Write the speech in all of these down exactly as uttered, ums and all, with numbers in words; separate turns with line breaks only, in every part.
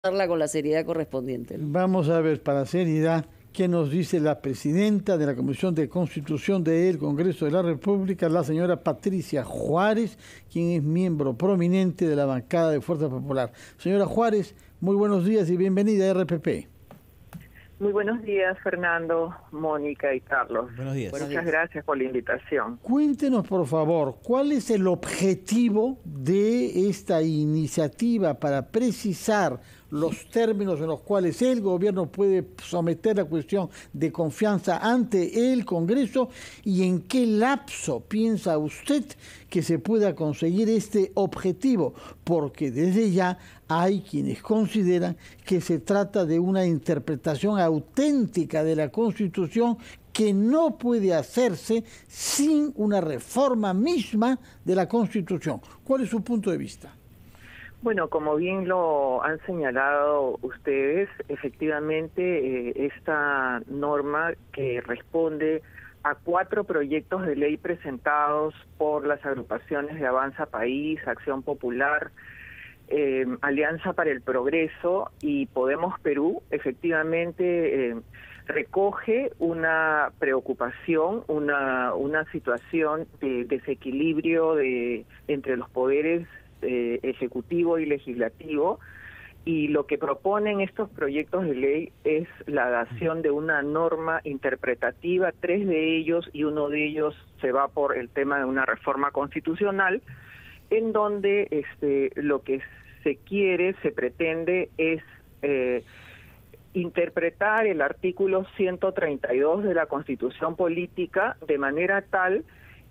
con la seriedad correspondiente, ¿no?
Vamos a ver, para seriedad, qué nos dice la presidenta de la Comisión de Constitución del Congreso de la República, la señora Patricia Juárez, quien es miembro prominente de la bancada de Fuerza Popular. Señora Juárez, muy buenos días y bienvenida a R P P.
Muy buenos días, Fernando, Mónica y Carlos.
Buenos días.
Muchas
Buenos días.
gracias por la invitación.
Cuéntenos, por favor, ¿cuál es el objetivo de esta iniciativa para precisar los términos en los cuales el gobierno puede someter la cuestión de confianza ante el Congreso y en qué lapso piensa usted que se pueda conseguir este objetivo? Porque desde ya hay quienes consideran que se trata de una interpretación auténtica de la Constitución que no puede hacerse sin una reforma misma de la Constitución. ¿Cuál es su punto de vista?
Bueno, como bien lo han señalado ustedes, efectivamente eh, esta norma que responde a cuatro proyectos de ley presentados por las agrupaciones de Avanza País, Acción Popular, eh, Alianza para el Progreso y Podemos Perú, efectivamente eh, recoge una preocupación, una, una situación de desequilibrio de, entre los poderes Eh, ejecutivo y legislativo, y lo que proponen estos proyectos de ley es la dación de una norma interpretativa, tres de ellos, y uno de ellos se va por el tema de una reforma constitucional, en donde este lo que se quiere, se pretende es eh, interpretar el artículo ciento treinta y dos de la Constitución Política de manera tal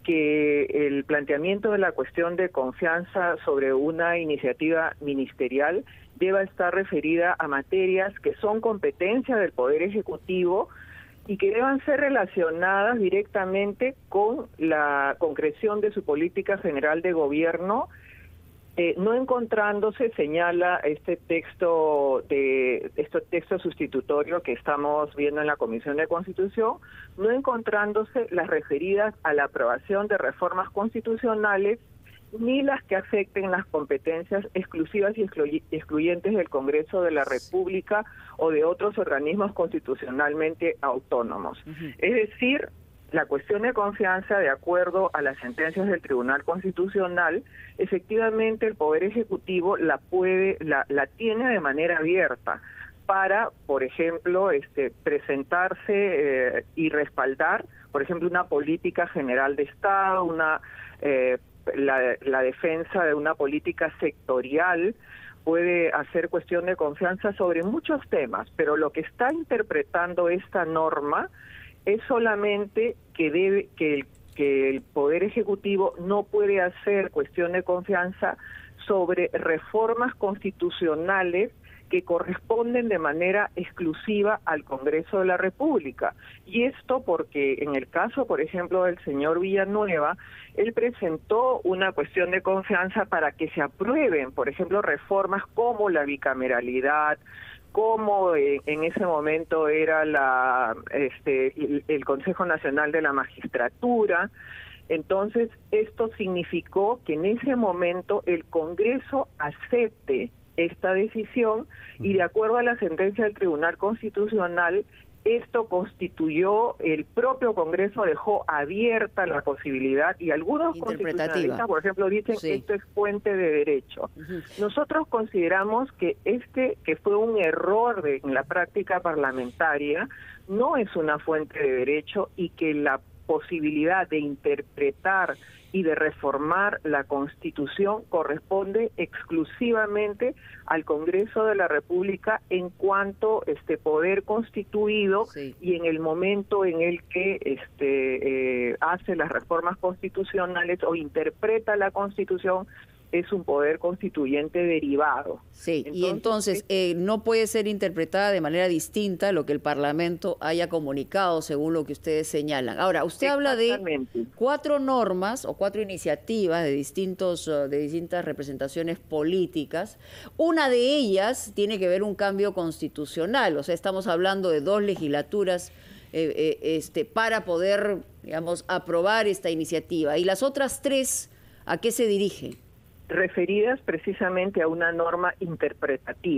que el planteamiento de la cuestión de confianza sobre una iniciativa ministerial deba estar referida a materias que son competencia del Poder Ejecutivo y que deban ser relacionadas directamente con la concreción de su política general de gobierno, eh, no encontrándose, señala este texto de este texto sustitutorio que estamos viendo en la Comisión de Constitución, no encontrándose las referidas a la aprobación de reformas constitucionales ni las que afecten las competencias exclusivas y excluy- excluyentes del Congreso de la República o de otros organismos constitucionalmente autónomos. Uh-huh. Es decir, la cuestión de confianza, de acuerdo a las sentencias del Tribunal Constitucional, efectivamente el Poder Ejecutivo la puede, la, la tiene de manera abierta para, por ejemplo, este, presentarse eh, y respaldar, por ejemplo, una política general de Estado, una eh, la, la defensa de una política sectorial, puede hacer cuestión de confianza sobre muchos temas, pero lo que está interpretando esta norma es solamente que debe que el, que el Poder Ejecutivo no puede hacer cuestión de confianza sobre reformas constitucionales que corresponden de manera exclusiva al Congreso de la República. Y esto porque en el caso, por ejemplo, del señor Villanueva, él presentó una cuestión de confianza para que se aprueben, por ejemplo, reformas como la bicameralidad, como eh, en ese momento era la este el, el Consejo Nacional de la Magistratura. Entonces, esto significó que en ese momento el Congreso acepte esta decisión y de acuerdo a la sentencia del Tribunal Constitucional, esto constituyó, el propio Congreso dejó abierta la posibilidad y algunos constitucionalistas, por ejemplo, dicen sí. que esto es fuente de derecho. Uh-huh. Nosotros consideramos que este, que fue un error de, en la práctica parlamentaria, no es una fuente de derecho y que la posibilidad de interpretar y de reformar la Constitución corresponde exclusivamente al Congreso de la República en cuanto este poder constituido sí. y en el momento en el que este eh, hace las reformas constitucionales o interpreta la Constitución, es un poder constituyente derivado.
Sí, entonces, y entonces eh, no puede ser interpretada de manera distinta lo que el Parlamento haya comunicado, según lo que ustedes señalan. Ahora, usted habla de cuatro normas o cuatro iniciativas de distintos de distintas representaciones políticas. Una de ellas tiene que ver un cambio constitucional, o sea, estamos hablando de dos legislaturas eh, eh, este, para poder, digamos, aprobar esta iniciativa. ¿Y las otras tres a qué se dirigen?
Referidas precisamente a una norma interpretativa.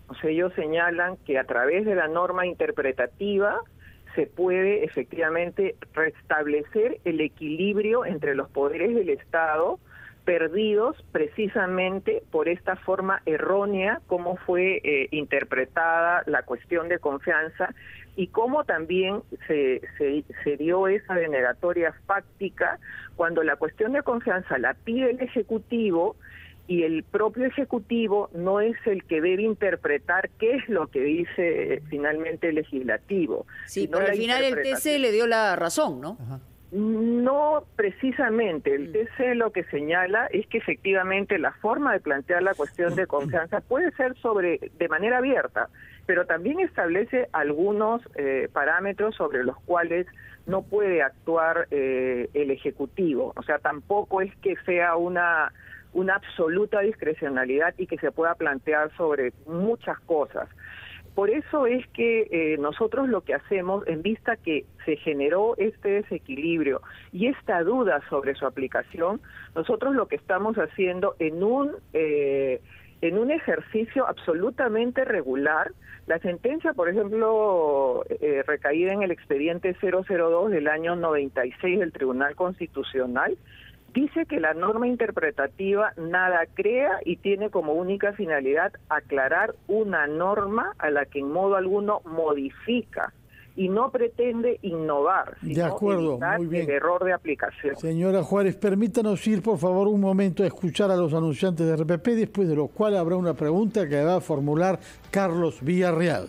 O sea, ellos señalan que a través de la norma interpretativa se puede efectivamente restablecer el equilibrio entre los poderes del Estado, perdidos precisamente por esta forma errónea como fue eh, interpretada la cuestión de confianza y cómo también se, se, se dio esa denegatoria fáctica cuando la cuestión de confianza la pide el Ejecutivo y el propio Ejecutivo no es el que debe interpretar qué es lo que dice eh, finalmente el Legislativo.
Sí, pero al final el T C le dio la razón, ¿no? Ajá.
No precisamente, el T C lo que señala es que efectivamente la forma de plantear la cuestión de confianza puede ser sobre de manera abierta, pero también establece algunos eh, parámetros sobre los cuales no puede actuar eh, el Ejecutivo. O sea, tampoco es que sea una, una absoluta discrecionalidad y que se pueda plantear sobre muchas cosas. Por eso es que eh, nosotros lo que hacemos, en vista que se generó este desequilibrio y esta duda sobre su aplicación, nosotros lo que estamos haciendo en un eh, en un ejercicio absolutamente regular, la sentencia, por ejemplo, eh, recaída en el expediente cero cero dos del año noventa y seis del Tribunal Constitucional, dice que la norma interpretativa nada crea y tiene como única finalidad aclarar una norma a la que en modo alguno modifica y no pretende innovar, sino
de acuerdo,
evitar
muy bien.
El error de aplicación.
Señora Juárez, permítanos ir por favor un momento a escuchar a los anunciantes de R P P, después de lo cual habrá una pregunta que va a formular Carlos Villarreal.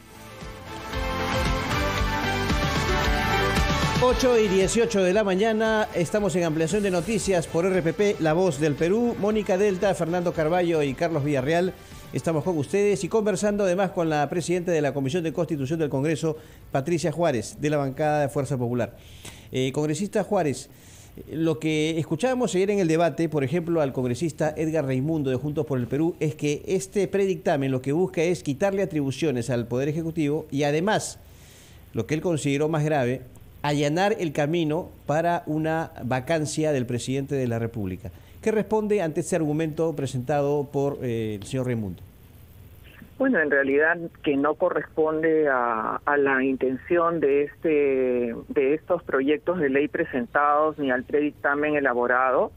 ocho y dieciocho de la mañana, estamos en ampliación de noticias por R P P, La Voz del Perú. Mónica Delta, Fernando Carballo y Carlos Villarreal, estamos con ustedes y conversando además con la presidenta de la Comisión de Constitución del Congreso, Patricia Juárez, de la bancada de Fuerza Popular. Eh, congresista Juárez, lo que escuchábamos ayer en el debate, por ejemplo, al congresista Edgar Raimundo de Juntos por el Perú, es que este predictamen lo que busca es quitarle atribuciones al Poder Ejecutivo y además, lo que él consideró más grave, allanar el camino para una vacancia del presidente de la República. ¿Qué responde ante este argumento presentado por eh, el señor Raimundo?
Bueno, en realidad que no corresponde a, a la intención de este de estos proyectos de ley presentados ni al predictamen elaborado.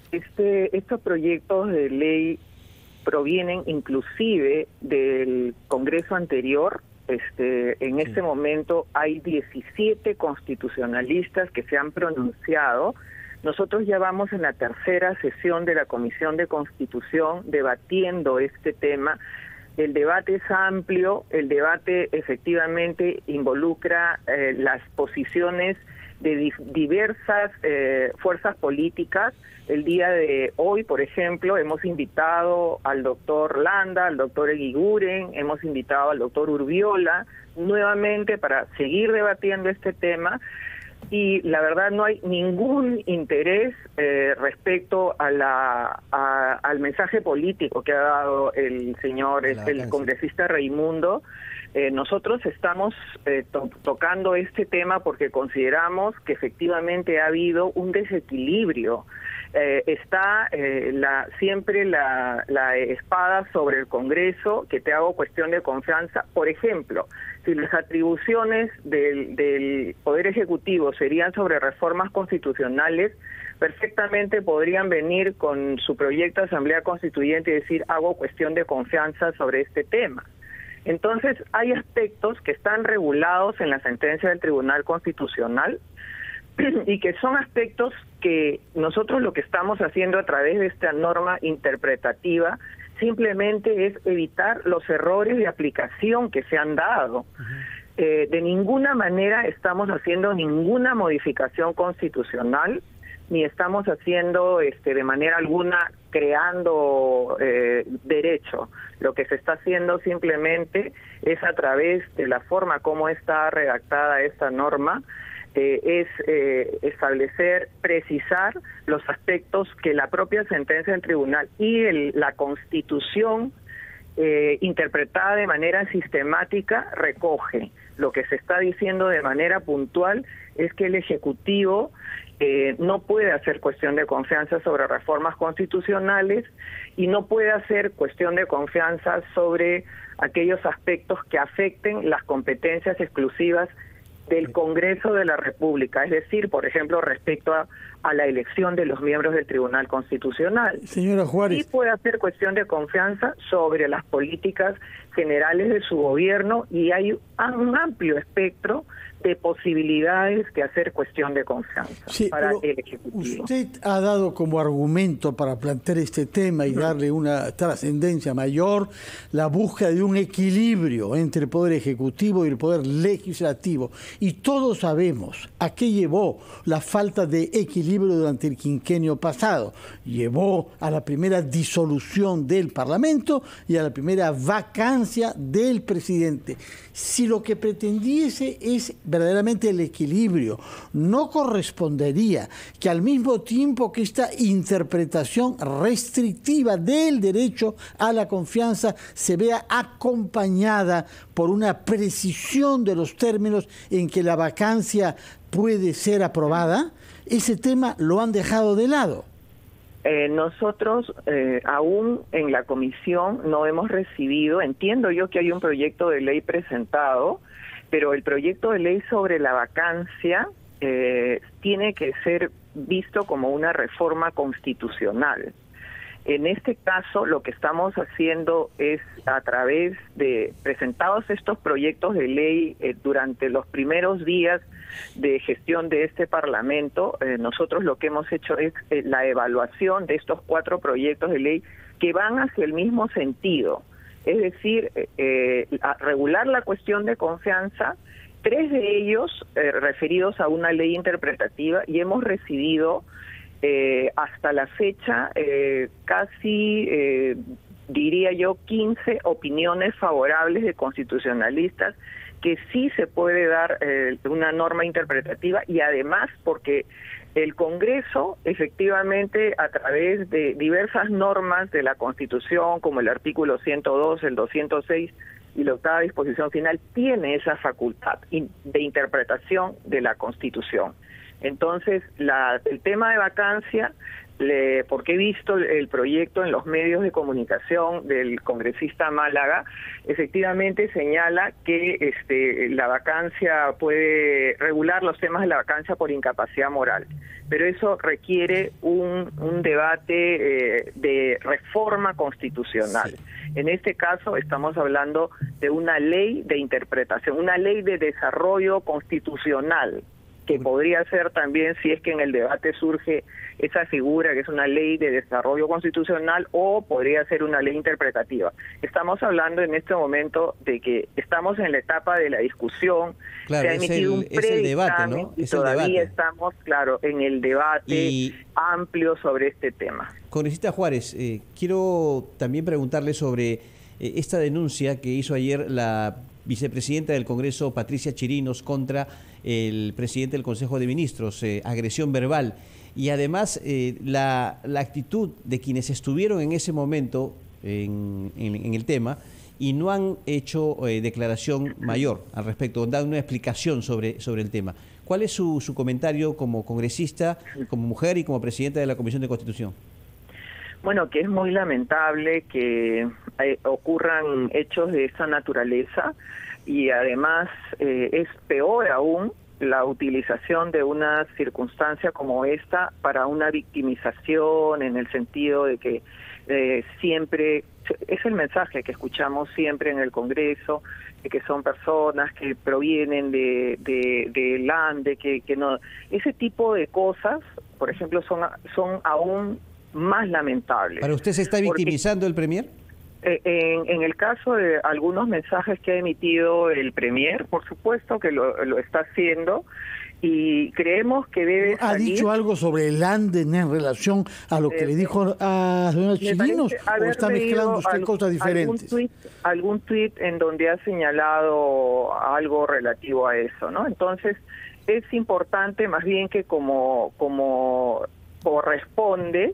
Este estos proyectos de ley provienen inclusive del Congreso anterior. Este, en este sí. momento hay diecisiete constitucionalistas que se han pronunciado. Nosotros ya vamos en la tercera sesión de la Comisión de Constitución debatiendo este tema. El debate es amplio, el debate efectivamente involucra eh, las posiciones de di diversas eh, fuerzas políticas. El día de hoy, por ejemplo, hemos invitado al doctor Landa, al doctor Eguiguren, hemos invitado al doctor Urbiola, nuevamente para seguir debatiendo este tema, y la verdad no hay ningún interés eh, respecto a la a, al mensaje político que ha dado el señor, es el congresista Raimundo. Eh, nosotros estamos eh, to tocando este tema porque consideramos que efectivamente ha habido un desequilibrio. Eh, está eh, la, siempre la, la espada sobre el Congreso, que te hago cuestión de confianza. Por ejemplo, si las atribuciones del, del Poder Ejecutivo serían sobre reformas constitucionales, perfectamente podrían venir con su proyecto de Asamblea Constituyente y decir, hago cuestión de confianza sobre este tema. Entonces, hay aspectos que están regulados en la sentencia del Tribunal Constitucional y que son aspectos que nosotros lo que estamos haciendo a través de esta norma interpretativa simplemente es evitar los errores de aplicación que se han dado. Uh-huh. eh, de ninguna manera estamos haciendo ninguna modificación constitucional, ni estamos haciendo este, de manera alguna creando eh, derecho. Lo que se está haciendo simplemente es a través de la forma como está redactada esta norma, eh, es eh, establecer, precisar los aspectos que la propia sentencia del tribunal y el, la Constitución eh, interpretada de manera sistemática recoge. Lo que se está diciendo de manera puntual es que el Ejecutivo Eh, no puede hacer cuestión de confianza sobre reformas constitucionales y no puede hacer cuestión de confianza sobre aquellos aspectos que afecten las competencias exclusivas del Congreso de la República, es decir, por ejemplo, respecto a, a la elección de los miembros del Tribunal Constitucional.
Señora Juárez.
Y puede hacer cuestión de confianza sobre las políticas generales de su gobierno, y hay un amplio espectro de posibilidades de hacer cuestión de confianza
sí,
para el Ejecutivo.
Usted ha dado como argumento para plantear este tema y darle una trascendencia mayor la búsqueda de un equilibrio entre el Poder Ejecutivo y el Poder Legislativo. Y todos sabemos a qué llevó la falta de equilibrio durante el quinquenio pasado. Llevó a la primera disolución del Parlamento y a la primera vacancia del presidente. Si lo que pretendiese es verdaderamente el equilibrio, no correspondería que al mismo tiempo que esta interpretación restrictiva del derecho a la confianza se vea acompañada por una precisión de los términos en que la vacancia puede ser aprobada. Ese tema lo han dejado de lado.
Eh, nosotros eh, aún en la comisión no hemos recibido, entiendo yo que hay un proyecto de ley presentado, pero el proyecto de ley sobre la vacancia eh, tiene que ser visto como una reforma constitucional. En este caso, lo que estamos haciendo es, a través de presentados estos proyectos de ley eh, durante los primeros días de gestión de este Parlamento, eh, nosotros lo que hemos hecho es eh, la evaluación de estos cuatro proyectos de ley que van hacia el mismo sentido, es decir, eh, a regular la cuestión de confianza, tres de ellos eh, referidos a una ley interpretativa, y hemos recibido Eh, hasta la fecha eh, casi, eh, diría yo, quince opiniones favorables de constitucionalistas que sí se puede dar eh, una norma interpretativa, y además porque el Congreso efectivamente a través de diversas normas de la Constitución, como el artículo ciento dos, el doscientos seis y la octava disposición final, tiene esa facultad de interpretación de la Constitución. Entonces, la, el tema de vacancia, le, porque he visto el, el proyecto en los medios de comunicación del congresista Málaga, efectivamente señala que este, la vacancia puede regular los temas de la vacancia por incapacidad moral, pero eso requiere un, un debate eh, de reforma constitucional. Sí. En este caso estamos hablando de una ley de interpretación, una ley de desarrollo constitucional, que podría ser también, si es que en el debate surge esa figura que es una ley de desarrollo constitucional, o podría ser una ley interpretativa. Estamos hablando en este momento de que estamos en la etapa de la discusión,
claro,
se ha emitido un predictamen, ¿no? Y todavía estamos, claro, en el debate y... amplio sobre este tema.
Congresista Juárez, eh, quiero también preguntarle sobre eh, esta denuncia que hizo ayer la vicepresidenta del Congreso, Patricia Chirinos, contra el presidente del Consejo de Ministros, eh, agresión verbal, y además eh, la, la actitud de quienes estuvieron en ese momento en, en, en el tema y no han hecho eh, declaración mayor al respecto, han dado una explicación sobre, sobre el tema. ¿Cuál es su, su comentario como congresista, como mujer y como presidenta de la Comisión de Constitución?
Bueno, que es muy lamentable que eh, ocurran hechos de esa naturaleza, y además eh, es peor aún la utilización de una circunstancia como esta para una victimización, en el sentido de que eh, siempre, es el mensaje que escuchamos siempre en el Congreso, de que son personas que provienen de, de, de Lande, que, que no, ese tipo de cosas, por ejemplo, son, son aún más lamentables.
¿Para usted se está victimizando el Premier?
Eh, en, en el caso de algunos mensajes que ha emitido el Premier, por supuesto que lo, lo está haciendo, y creemos que debe
¿Ha
salir...
dicho algo sobre el Anden en relación a lo que eh, le dijo a señora Chirinos, o está mezclando usted
algún,
cosas diferentes?
Algún tuit, algún tuit en donde ha señalado algo relativo a eso, ¿no? Entonces, es importante más bien que como, como corresponde,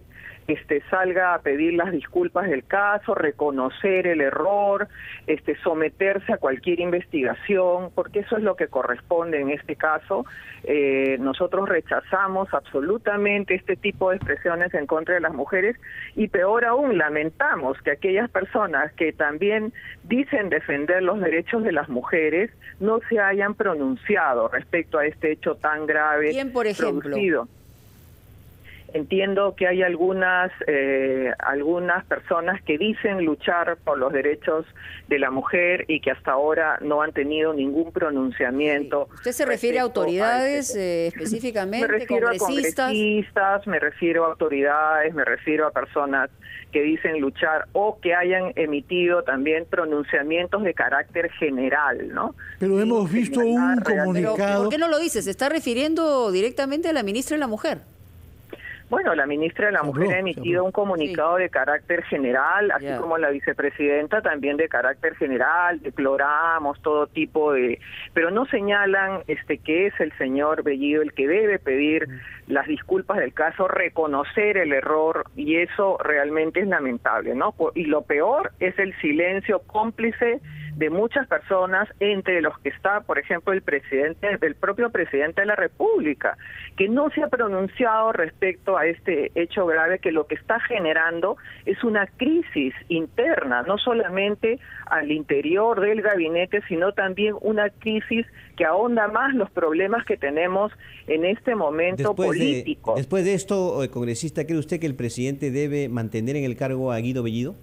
este, salga a pedir las disculpas del caso, reconocer el error, este, someterse a cualquier investigación, porque eso es lo que corresponde en este caso. Eh, nosotros rechazamos absolutamente este tipo de expresiones en contra de las mujeres y peor aún, lamentamos que aquellas personas que también dicen defender los derechos de las mujeres no se hayan pronunciado respecto a este hecho tan grave.
¿Quién, por ejemplo?
Producido. Entiendo que hay algunas eh, algunas personas que dicen luchar por los derechos de la mujer y que hasta ahora no han tenido ningún pronunciamiento.
Sí. ¿Usted se refiere a autoridades a este... eh, específicamente,
me refiero
congresistas?
a congresistas, me refiero a autoridades, me refiero a personas que dicen luchar o que hayan emitido también pronunciamientos de carácter general, ¿no?
Pero hemos visto un comunicado...
Pero, ¿por qué no lo dice? Se está refiriendo directamente a la ministra de la Mujer.
Bueno, la ministra de la Mujer ha emitido un comunicado sí. de carácter general, así yeah. como la vicepresidenta también de carácter general, deploramos todo tipo de... Pero no señalan este que es el señor Bellido el que debe pedir mm. las disculpas del caso, reconocer el error, y eso realmente es lamentable, ¿no? Y lo peor es el silencio cómplice de muchas personas, entre los que está, por ejemplo, el presidente, el propio presidente de la República, que no se ha pronunciado respecto a este hecho grave que lo que está generando es una crisis interna, no solamente al interior del gabinete, sino también una crisis que ahonda más los problemas que tenemos en este momento
después
político.
De, después de esto, congresista, ¿cree usted que el presidente debe mantener en el cargo a Guido Bellido?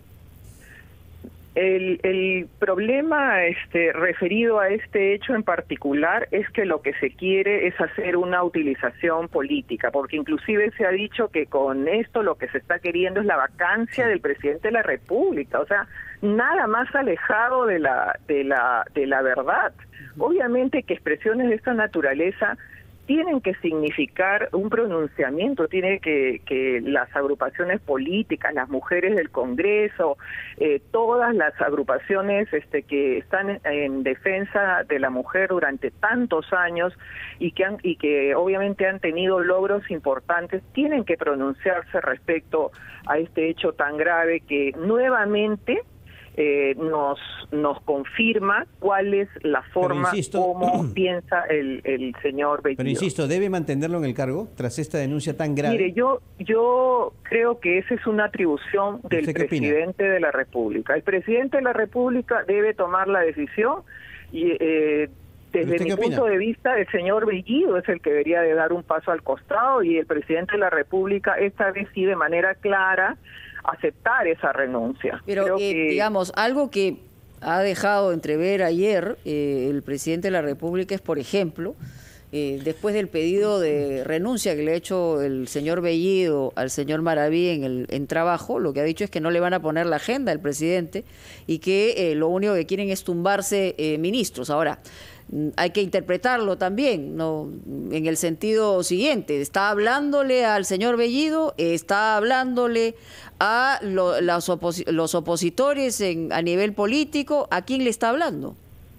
El, el problema este, referido a este hecho en particular es que lo que se quiere es hacer una utilización política, porque inclusive se ha dicho que con esto lo que se está queriendo es la vacancia del presidente de la República, o sea, nada más alejado de la, de la, de la verdad. Obviamente que expresiones de esta naturaleza tienen que significar un pronunciamiento, tiene que, que las agrupaciones políticas, las mujeres del Congreso, eh, todas las agrupaciones este, que están en, en defensa de la mujer durante tantos años y que, han, y que obviamente han tenido logros importantes, tienen que pronunciarse respecto a este hecho tan grave que nuevamente Eh, nos nos confirma cuál es la forma insisto, como piensa el, el señor Bellido.
Pero insisto, ¿debe mantenerlo en el cargo tras esta denuncia tan grave?
Mire, yo yo creo que esa es una atribución del presidente de la República. El presidente de la República debe tomar la decisión y eh, desde mi punto de vista, el señor Bellido es el que debería de dar un paso al costado y el presidente de la República esta vez sí de manera clara aceptar esa renuncia.
Pero
Creo
eh,
que...
digamos, algo que ha dejado entrever ayer eh, el presidente de la República es, por ejemplo, eh, después del pedido de renuncia que le ha hecho el señor Bellido al señor Maraví en el en trabajo, lo que ha dicho es que no le van a poner la agenda al presidente y que eh, lo único que quieren es tumbarse eh, ministros. Ahora, hay que interpretarlo también, ¿no? En el sentido siguiente, está hablándole al señor Bellido, está hablándole a lo, los, opos, los opositores en, a nivel político, ¿a quién le está hablando?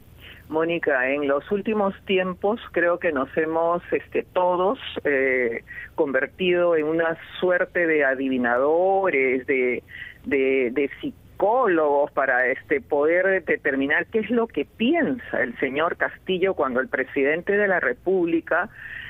Mónica, en los últimos tiempos creo que nos hemos este, todos eh, convertido en una suerte de adivinadores, de, de, de psicólogos para este poder determinar qué es lo que piensa el señor Castillo cuando el presidente de la República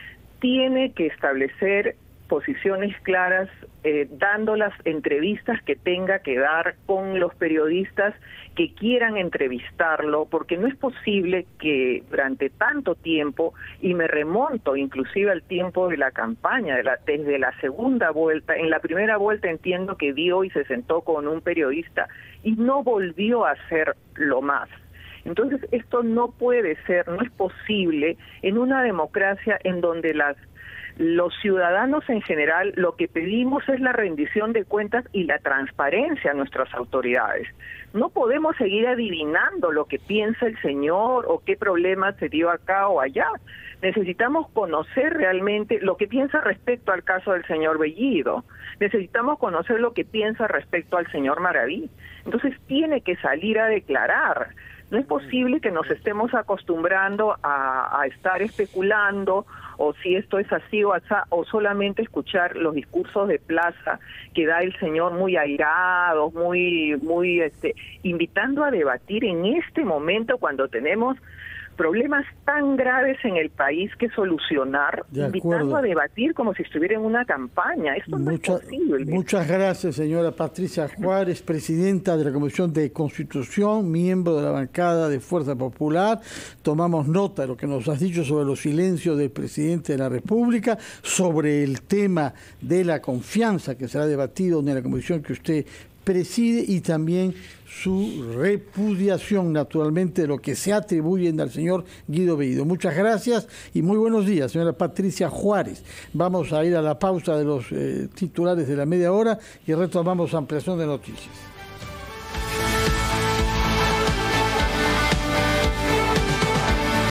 tiene que establecer posiciones claras, eh, dando las entrevistas que tenga que dar con los periodistas que quieran entrevistarlo, porque no es posible que durante tanto tiempo, y me remonto inclusive al tiempo de la campaña, de la, desde la segunda vuelta, en la primera vuelta entiendo que dio y se sentó con un periodista y no volvió a hacerlo más. Entonces esto no puede ser, no es posible en una democracia en donde las los ciudadanos en general lo que pedimos es la rendición de cuentas y la transparencia a nuestras autoridades. No podemos seguir adivinando lo que piensa el señor o qué problema se dio acá o allá. Necesitamos conocer realmente lo que piensa respecto al caso del señor Bellido. Necesitamos conocer lo que piensa respecto al señor Maraví. Entonces tiene que salir a declarar. No es posible que nos estemos acostumbrando a, a estar especulando o si esto es así o así, o solamente escuchar los discursos de plaza que da el señor muy airados, muy, muy, este, invitando a debatir en este momento cuando tenemos problemas tan graves en el país que solucionar, invitando a debatir como si estuviera en una campaña. Esto no Mucha, es posible.
Muchas gracias, señora Patricia Juárez, presidenta de la Comisión de Constitución, miembro de la bancada de Fuerza Popular. Tomamos nota de lo que nos has dicho sobre los silencios del presidente de la República, sobre el tema de la confianza que será debatido en la comisión que usted preside y también su repudiación, naturalmente, de lo que se atribuyen al señor Guido Bellido. Muchas gracias y muy buenos días, señora Patricia Juárez. Vamos a ir a la pausa de los eh, titulares de la media hora y retomamos ampliación de noticias.